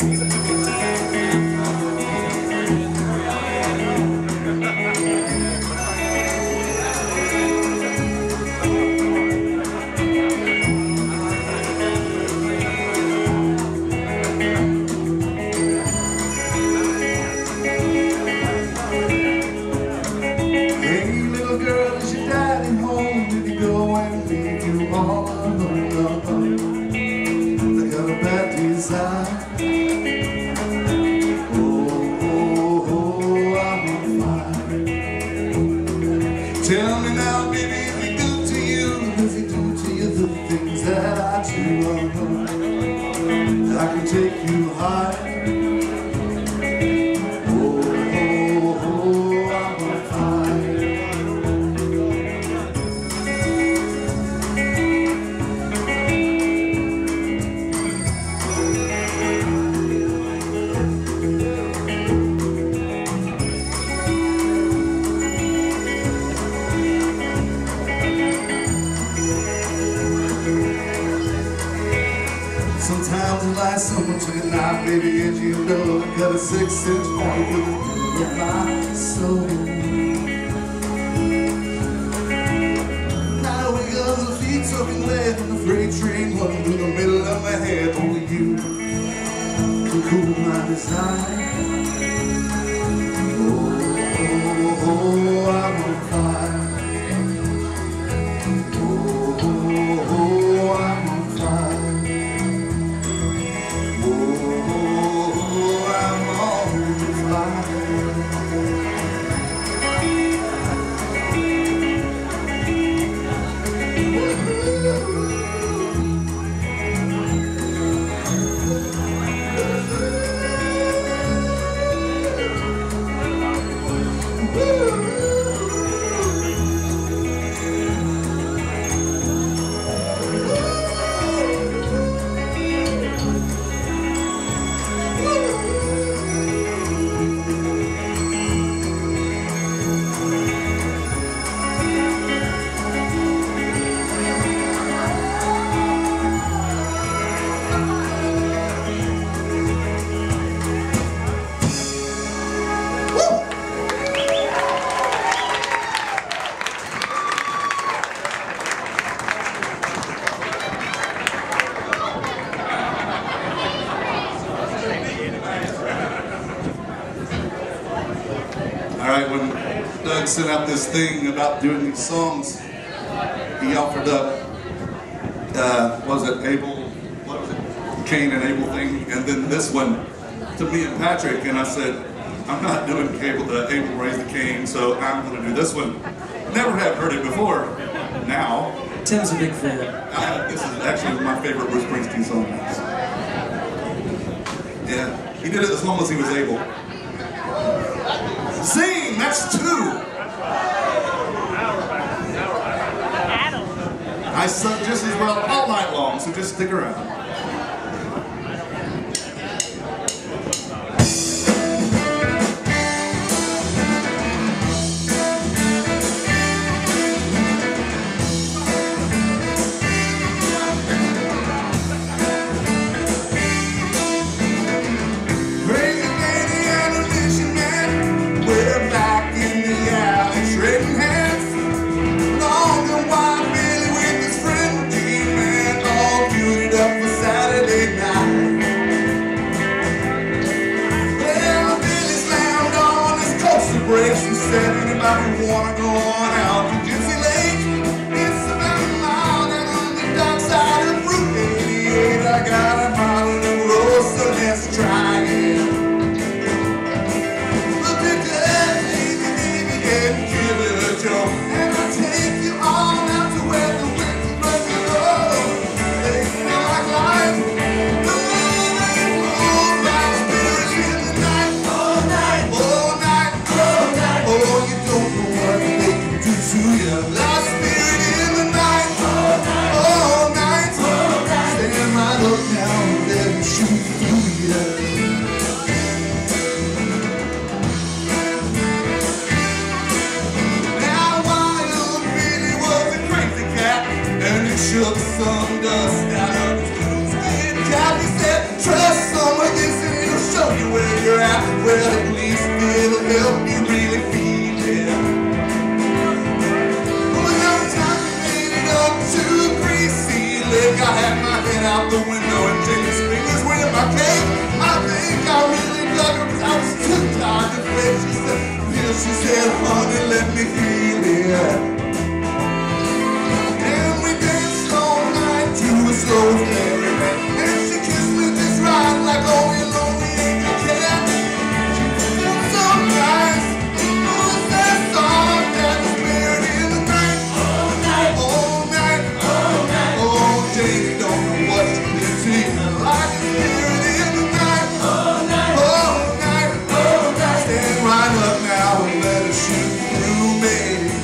Tell me now, baby, if he do to you, does he do to you the things that I do? I can take you high. Oh, oh, oh, I'm on fire. Sometimes it lies so much in the night, baby, as you know, I got a 6-inch point with the middle of my soul. Now we got the feet soaking wet and the freight train running through the middle of my head. Only you can cool my desire. Oh, oh, oh, I'm on fire. Oh, oh, oh, I'm on fire. Alright, when Doug sent out this thing about doing these songs, he offered up, Cain and Abel thing, and then this one to me and Patrick, and I said, I'm not doing Abel raised the Cain, so I'm going to do this one. Never have heard it before. Now, Tim's a big fan. This is actually my favorite Bruce Springsteen song. Yeah, he did it as long as he was able. Sing! That's 2! I sung just as well all night long, so just stick around. She said, anybody wanna go on out to Gypsy Lake? It's about a mile down on the dark side of Route 88. I got a bottle of rose, so let's try it. Look at that, baby, and give it a go. And I'll take you all out to where the winds break the road. They feel like life. Lost spirit in the night, all night, stand right up now and let me shoot through you. Now Wild Billy was a crazy cat, and he shook some dust out of his blue skin cap. He said, trust some of this that. Well, at least it'll help you really feel it. Well, every time we made it up to Greasy Lake, I had my head out the window and James fingers were in my cake. I think I really dug her because I was too tired to fake. She said, honey, let me feel it. And we danced all night to a slow merriment. And she kissed me just right like only a lonely angel can. She felt so nice. Who was that song that was buried in the night? All night, all night, all night. Oh, Jane, don't know what she did to you. Like it's buried in the night. All night, all night, all night. Stand right up now and let us shoot through me.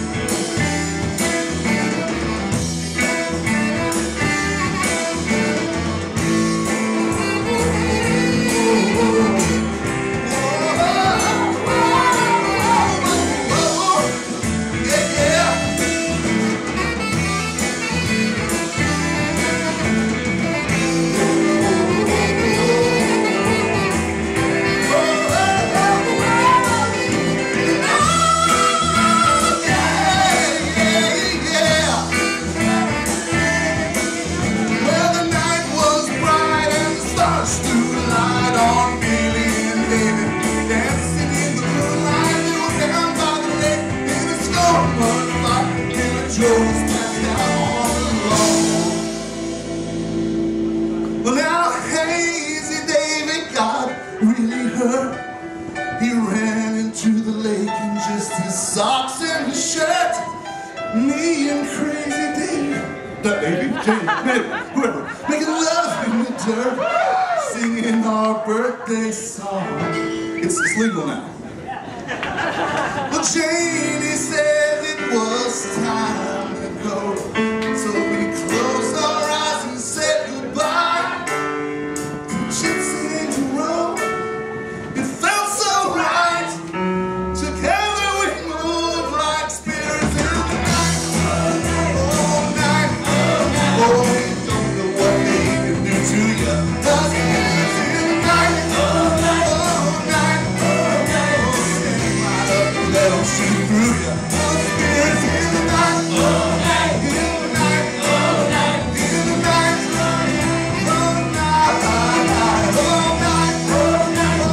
Well, now Hazy David got really hurt. He ran into the lake in just his socks and his shirt. Me and Crazy David, that lady, Jane, whoever, making love in the dirt, singing our birthday song. It's legal now. Well, Janie said it was time to go, so we closed our eyes and said goodbye to Gypsy Angel Road. It felt so right. Together we moved like spirits in the night. All night, all night. Oh, we don't know what they can do to you. Cause spirits in the night. All night, all night, all night. Oh, stand right up and let them shoot through you. Spirits in the night. All night, in the night, all night, in the night, all night, all night, all night, all night,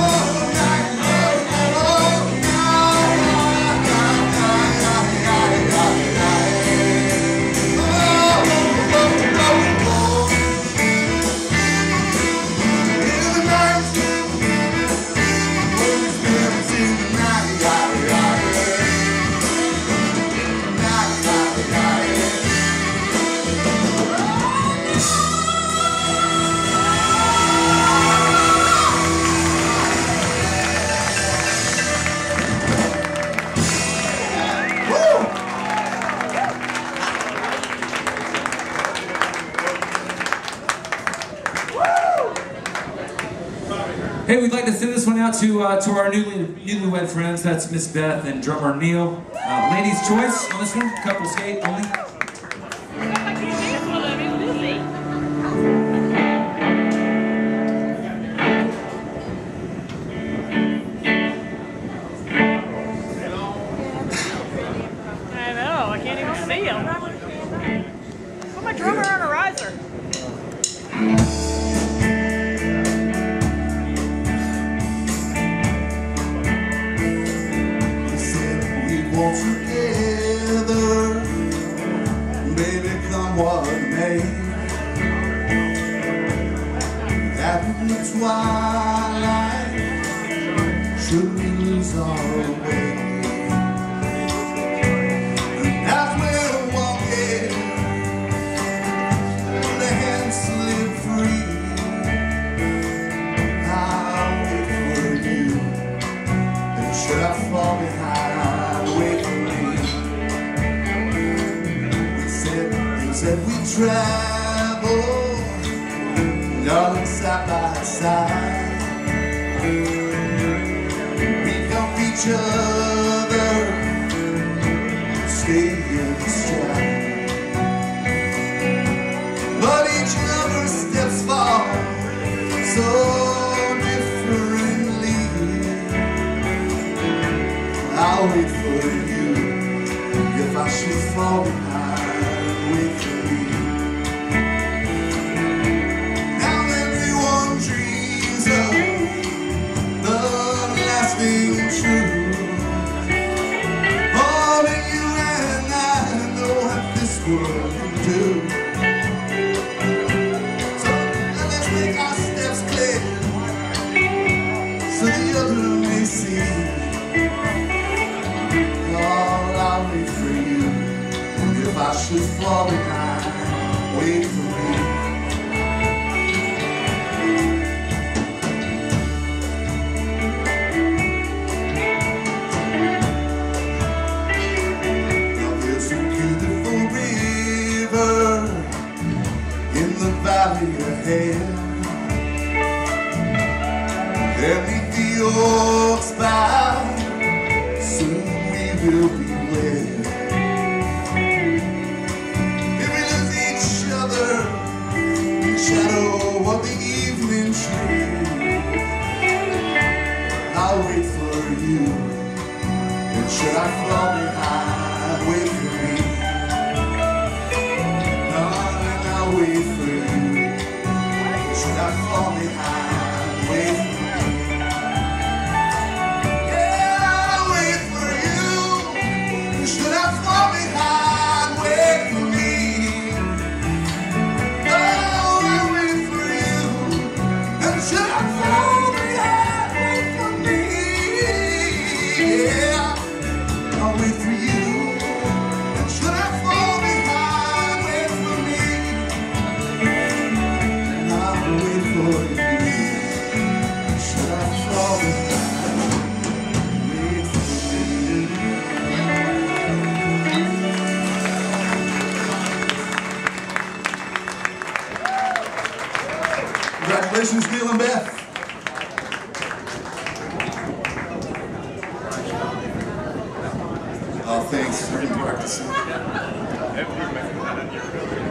all Hey, we'd like to send this one out to our newlywed friends. That's Miss Beth and drummer Neil. Ladies' choice on this one, couple skate only. I know, I can't even see him. Put my drummer on a riser. Together, baby, come what may. That in the twilight, should we lose our way? And as we're walking, the hands slip free. I'll wait for you, and should I fall behind? Said we travel, darling, side by side. We help each other stay in stride. But each other's steps fall so differently. fall behind, wait for me. Now everyone dreams of the lasting truth. Only you and I know what this world can do. So let's make our steps clear, so the other may see. I'll wait for you, and if I should fall behind, wait for me. Now there's a beautiful river in the valley ahead, and neath the oaks bough soon we will be led. If we lose each other in the shadow of the evening tree, I'll wait for you, and should I fall behind, wait for me. No, and I'll wait for you, and should I fall behind, wait for me. Should I fall behind, wait for me. Oh, I'll wait for you. And should I fall behind, wait for me. Yeah, I'll wait for you. And should I fall behind, wait for me. And I'll wait for you. Should I fall behind? Congratulations, Neil and Beth. Oh, thanks. We're in practicing.